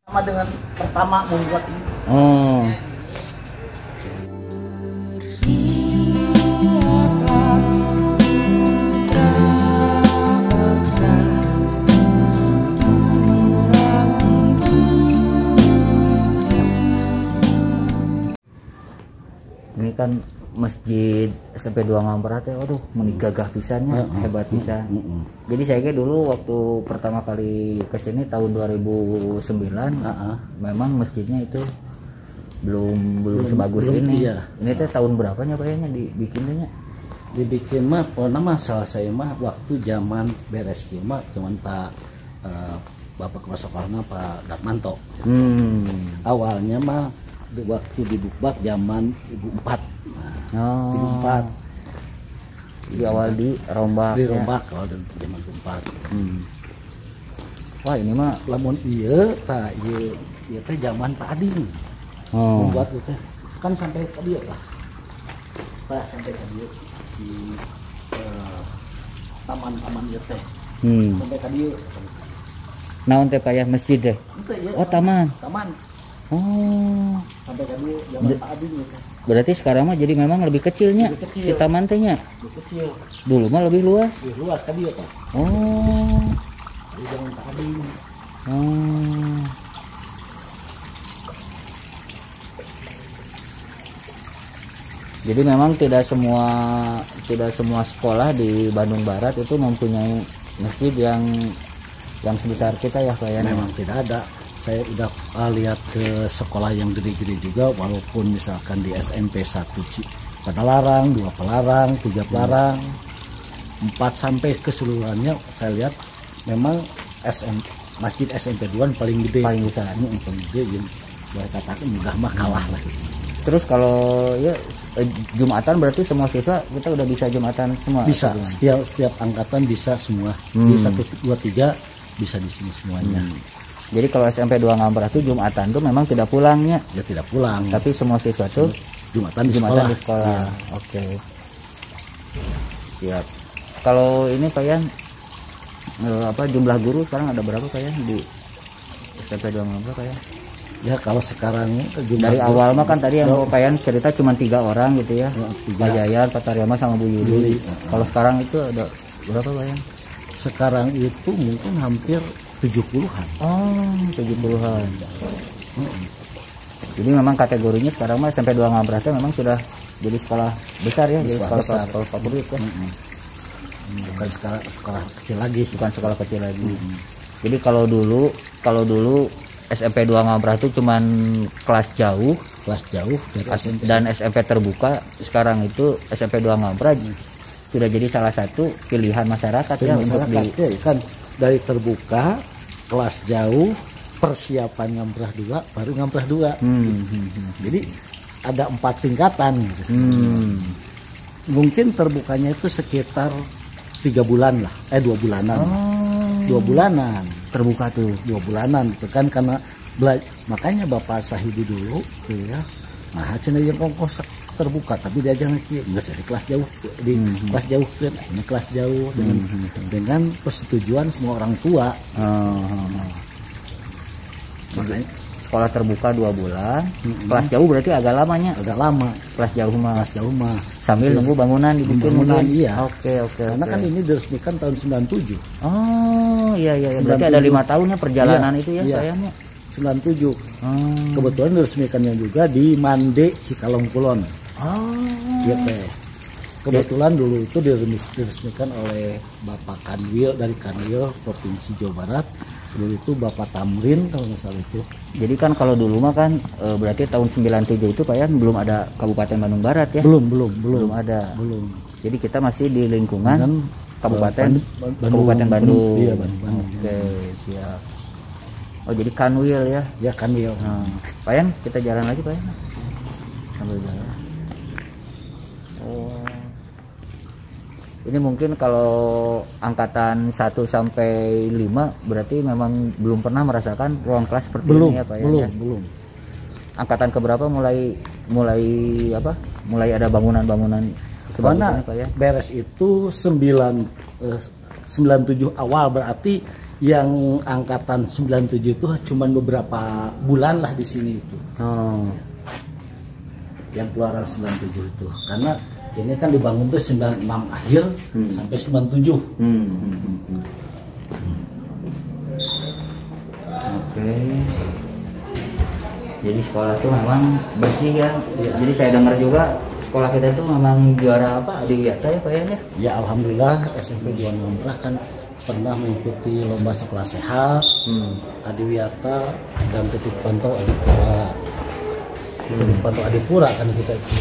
Sama dengan pertama membuat ini. Oh. Ini kan masjid SMP 2 Ngamprat ya, waduh menigagah pisannya, hebat pisan. Jadi saya kayak dulu waktu pertama kali ke sini tahun 2009, memang masjidnya itu belum sebagus ini. Iya. Ini teh tahun berapanya kayaknya dibikinnya? Dibikin mah pernah masalah saya mah waktu zaman beres mah cuman Pak Bapak Kepala Sekolahnya Pak Darmanto. Awalnya mah waktu di Bukbak zaman Ibu Empat. Nah, Ibu Empat. Di awal dirombak. Dirombak kalau zaman Ibu Empat. Wah ini mah lamun iya tak iya teh zaman Pak Ading. Membuat itu kan sampai ke dia lah. Pak sampai ke dia di taman-taman ieu teh. Sampai ke dia. Naon teh payah masjid deh. Oh taman. Taman. Oh. Sampai ke dia zaman Pak Ading itu. Berarti sekarang mah jadi memang lebih kecilnya. Lebih kecil. Si taman tehnya. Lebih kecil. Dulu mah lebih luas. Lebih luas ke dia Pak. Oh. Di zaman Pak Ading. Oh. Jadi memang tidak semua sekolah di Bandung Barat itu mempunyai masjid yang sebesar kita ya Pak ya. Memang tidak ada. Saya udah lihat ke sekolah yang gede-gede juga, walaupun misalkan di SMP 1 Padalarang, 2 Pelarang, 3 Pelarang, 4 sampai keseluruhannya saya lihat memang masjid SMP 2 paling gede. Paling besar. Paling gede, boleh katakan mudah mah kalah lah. Terus kalau ya Jumatan berarti semua siswa kita udah bisa Jumatan semua? Bisa, setiap angkatan bisa semua. Di 1, 2, 3 bisa di sini semuanya. Jadi kalau SMP 2 Ngamprat itu Jumatan tuh memang tidak pulangnya? Ya tidak pulang. Tapi semua siswa tuh Jumatan di sekolah. Ya. Oke. Siap. Kalau ini Pak Yan, jumlah guru sekarang ada berapa Pak Yan di SMP 2 Ngamprat Pak Yan? Ya kalau sekarang dari awal mah kan tadi yang Pak Yan cerita cuma 3 orang gitu ya. Pak Jayan, Pak Taryama sama Bu Yuli. Kalau sekarang itu ada berapa Pak Yan? Sekarang itu mungkin hampir 70-an. Oh, 70-an. Jadi memang kategorinya sekarang mah SMP 2 Ngamprat memang sudah jadi sekolah besar ya, jadi sekolah favorit ya. Bukan sekolah kecil lagi, bukan sekolah kecil lagi. Jadi kalau dulu SMP 2 Ngamprat itu cuman kelas jauh dan SMP terbuka. Sekarang itu SMP 2 Ngamprat sudah jadi salah satu pilihan masyarakat ya untuk kan dari terbuka, kelas jauh, persiapan Ngamprah 2, baru Ngamprah 2. Jadi ada 4 tingkatan. Mungkin terbukanya itu sekitar 3 bulan lah, 2 bulanan. 2 bulanan terbuka tuh, 2 bulanan itu kan karena makanya Bapak Sahidi dulu tuh ya. Nah, cenah yang ongkos terbuka tapi dia jangan nggak di kelas jauh kelas jauh kan ini kelas jauh dengan persetujuan semua orang tua. Makanya sekolah terbuka 2 bulan, kelas jauh berarti agak lamanya. Agak lama kelas jauh mah sambil nunggu bangunan dibikin. Iya. Oke. Karena kan ini diresmikan tahun 97. Oh iya. Berarti ada 5 tahunnya perjalanan itu ya sayangnya. 97. Kebetulan diresmikannya juga di Mande Cikalong Kulon. Iya teh. Kebetulan dulu itu diresmikan oleh Bapak Kanwil dari Kanwil Provinsi Jawa Barat. Dulu itu Bapak Tamrin kalau nggak salah itu. Jadi kan kalau dulu mah kan berarti tahun 97 itu Pak Yan belum ada Kabupaten Bandung Barat ya? Belum ada. Belum. Jadi kita masih di lingkungan Kabupaten Bandung. Iya, Bandung. Oke, siap. Oh, jadi Kanwil ya? Ya, Kanwil. Pak Yan, kita jalan lagi Pak Yan. Sambil jalan. Oh. Ini mungkin kalau angkatan 1 sampai 5 berarti memang belum pernah merasakan ruang kelas seperti ini ya Pak Yan? Belum. Angkatan keberapa mulai ada bangunan-bangunan sebenarnya Pak ya? Beres itu 97 awal berarti yang angkatan 97 itu cuma beberapa bulan lah di sini itu. Yang keluaran 97 itu. Karena ini kan dibangun tuh 96 akhir sampai 97. Oke. Jadi sekolah tuh memang bersih ya. Jadi saya dengar juga sekolah kita tuh memang juara apa? Adiwiyata ya Pak ya? Ya alhamdulillah SMP 2 Ngamprah kan pernah mengikuti lomba sekolah sehat, Adiwiyata dan titik pantau Adipura. Titik pantau Adipura kan kita itu.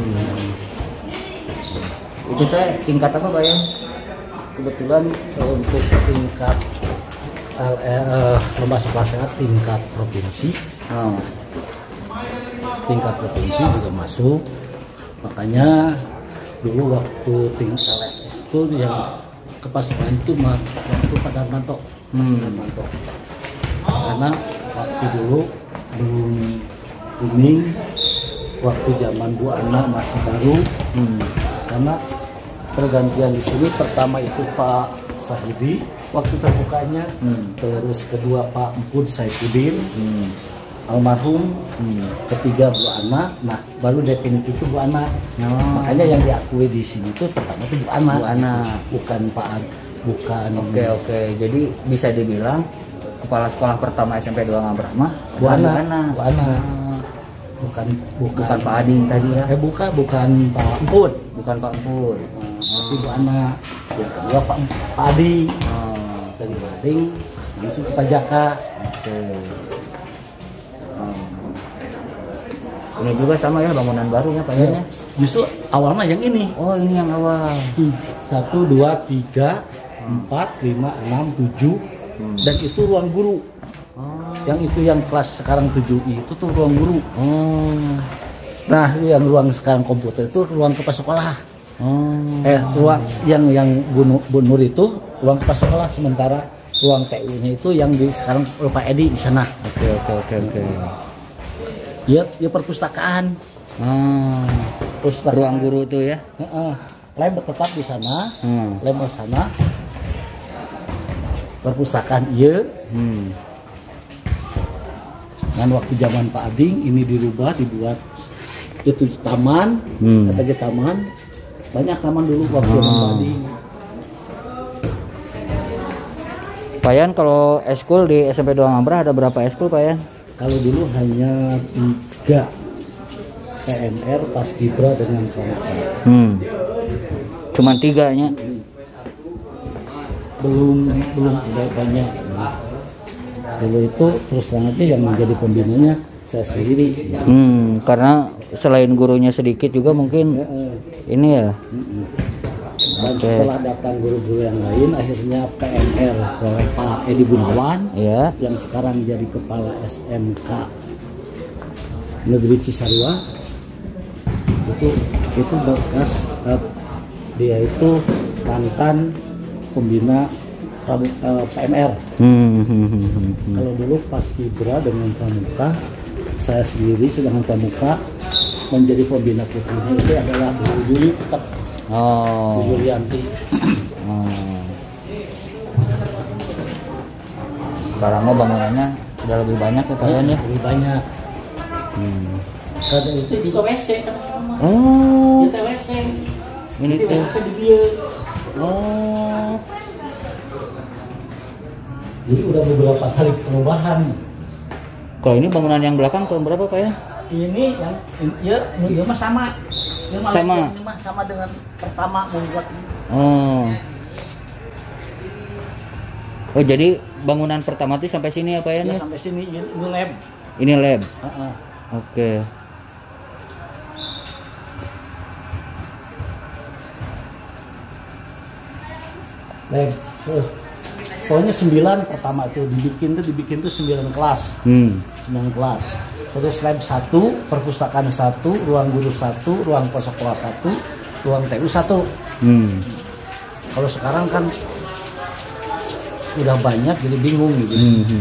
Itu teh tingkat apa Pak ya? Kebetulan untuk tingkat lomba sekolah sehat tingkat provinsi. Tingkat provinsi juga masuk. Makanya dulu waktu tingkat LSS itu yang kepasukan itu waktu Pak Darmanto. Karena waktu dulu belum booming, waktu zaman Bu Ana masih baru. Karena pergantian di sini pertama itu Pak Sahidi waktu terbukanya, terus kedua Pak Empud Saifuddin, almarhum, ketiga Bu Ana, nah baru definitif itu Bu Ana. Makanya yang diakui di sini tuh pertama itu Bu Ana, bukan Pak, bukan. Oke. Jadi bisa dibilang kepala sekolah pertama SMP 2 Ngamprah mah Bu Ana. Bukan Pak Ading tadi ya? Bukan Pak Empud. Bukan Pak Empud. Tapi Bu Ana. Yang kedua Pak Ading. Dari Pak Ading langsung ke Pak Jaka. Ini juga sama ya bangunan barunya Pak ya? Justru awalnya yang ini. Oh ini yang awal. 1, 2, 3, 4, 5, 6, 7 dan itu ruang guru. Yang itu yang kelas sekarang 7I itu tuh ruang guru. Nah yang ruang sekarang komputer itu ruang kepala sekolah. Ruang yang Bu Nur itu ruang kepala sekolah, sementara ruang TU-nya itu yang di sekarang Pak Edi di sana. Oke. Ya perpustakaan. Ruang guru tuh ya. Lab tetap di sana. Lab di sana. Perpustakaan iya. Dan waktu zaman Pak Ading ini dirubah, dibuat itu taman, katanya taman. Banyak taman dulu waktu zaman Pak Ading. Pak Yan, kalau eskul di SMP 2 Ngamprah ada berapa eskul Pak Yan? Kalau dulu hanya 3 PNR, Paskibra dengan Pramuka. Cuman 3 nya. Belum ada banyak. Dulu itu terus terang aja yang menjadi pembinanya saya sendiri. Karena selain gurunya sedikit juga mungkin ini ya. Dan setelah datang guru-guru yang lain, akhirnya PNR oleh Pak Edi Gunawan, yang sekarang jadi kepala SMK Negeri Cisarua. Itu bekas dia itu mantan pembina PMR. Kalau dulu Paskibra dengan Pramuka, saya sendiri sedangkan Pramuka menjadi pembina putrinya itu adalah Bu Yuli tetap. Bu Yulianti. Sekarang mau bangunannya sudah lebih banyak ya Pak Yan ya? Lebih banyak. Karena itu juga WC kan sama. Itu WC. Ini tuh. Di dia. Jadi udah beberapa kali perubahan. Kalau ini bangunan yang belakang tahun berapa Pak ya? Ini yang ya mah sama. Sama dengan pertama membuat ini. Oh jadi bangunan pertama itu sampai sini ya Pak ya? Sampai sini ini lab. Ini lab. Oke. Lab. Terus pokoknya 9 pertama itu dibikin tuh 9 kelas. 9 kelas. Terus lab 1, perpustakaan 1, ruang guru 1, ruang sekolah 1, ruang TU 1. Kalau sekarang kan udah banyak jadi bingung gitu.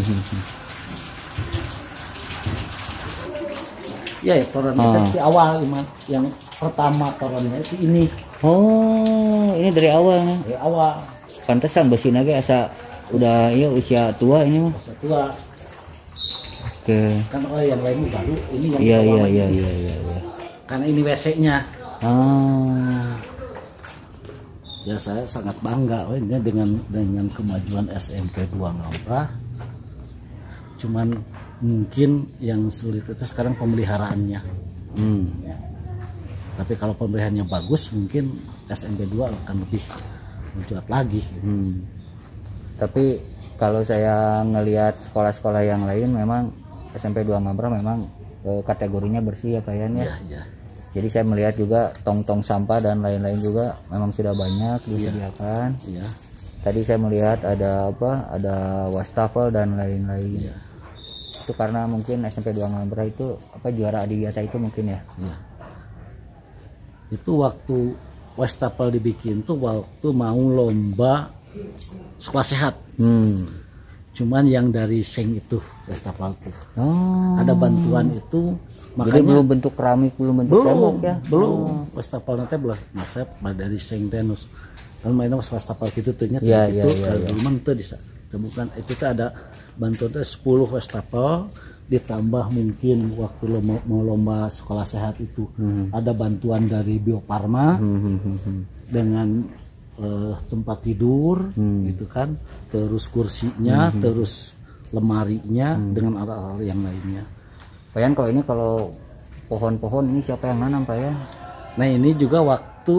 Ya toronnya di awal yang pertama toronnya itu ini. Ini dari awal nih. Dari awal. Pantesan besi lagi asa udah ya usia tua ini mah. Usia tua. Oke. Kan yang lain baru, ini yang Iya lama iya ini. iya. Karena ini WC-nya. Ah. Ya saya sangat bangga ini dengan kemajuan SMP 2 Ngamprah. Cuman mungkin yang sulit itu sekarang pemeliharaannya. Ya. Tapi kalau pemeliharaannya bagus, mungkin SMP 2 akan lebih mencuat lagi. Tapi kalau saya ngelihat sekolah-sekolah yang lain, memang SMP 2 Ngamprah memang kategorinya bersih ya Pak Yan ya. Ya. Jadi saya melihat juga tong-tong sampah dan lain-lain juga memang sudah banyak disediakan. Iya. Tadi saya melihat ada apa? Ada wastafel dan lain-lain. Iya. Itu karena mungkin SMP 2 Ngamprah itu apa juara Adiwiyata itu mungkin ya. Iya. Itu waktu wastafel dibikin tuh waktu mau lomba sekolah sehat. Cuman yang dari Seng itu wastafel tuh. Oh. Ada bantuan itu. Makanya, jadi belum bentuk keramik, belum bentuk tembok ya? Belum. Wastafel nanti belum masih dari Seng tenus. Kalau mainnya wastafel gitu ternyata itu kalau itu bukan itu tuh ada bantuan 10 wastafel ditambah mungkin waktu mau lomba sekolah sehat itu ada bantuan dari Bio Farma dengan tempat tidur gitu kan, terus kursinya, terus lemarinya dengan alat-alat yang lainnya. Pak Yan, kalau pohon-pohon ini siapa yang nanam Pak Yan? Nah ini juga waktu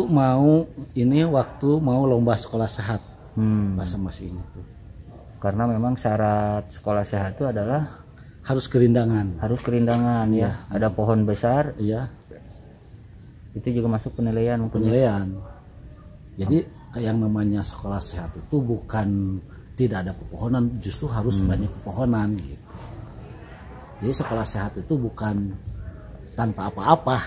mau lomba sekolah sehat masa masih ini tuh. Karena memang syarat sekolah sehat itu adalah harus kerindangan. Harus kerindangan ya. Ada pohon besar. Iya. Itu juga masuk penilaian mungkin. Penilaian. Jadi yang namanya sekolah sehat itu bukan tidak ada pepohonan, justru harus banyak pepohonan gitu. Jadi sekolah sehat itu bukan tanpa apa-apa.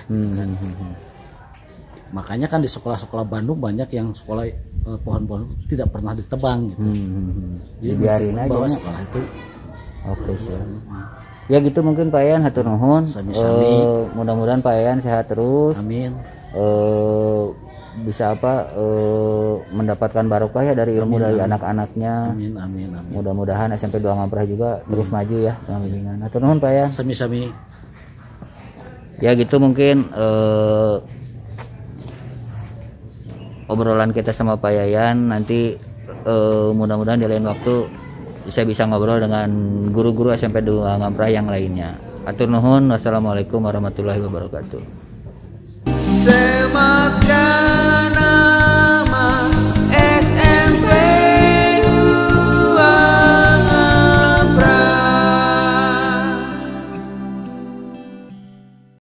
Makanya kan di sekolah-sekolah Bandung banyak yang sekolah pohon-pohon tidak pernah ditebang gitu. Jadi biarin aja bahwa sekolah itu. Oke sih. Ya gitu mungkin Pak Yan, hatur nuhun. Mudah-mudahan Pak Yan sehat terus. Amin. Bisa mendapatkan barokah ya dari ilmu dari anak-anaknya. Amin. Mudah-mudahan SMP 2 Ngamprah juga terus maju ya dengan bimbingan. Hatur nuhun Pak Yan. Sami-sami. Ya gitu mungkin obrolan kita sama Pak Yayan. Nanti mudah-mudahan di lain waktu saya bisa ngobrol dengan guru-guru SMP 2 Ngamprah yang lainnya. Hatur nuhun. Wassalamualaikum warahmatullahi wabarakatuh. Sematkan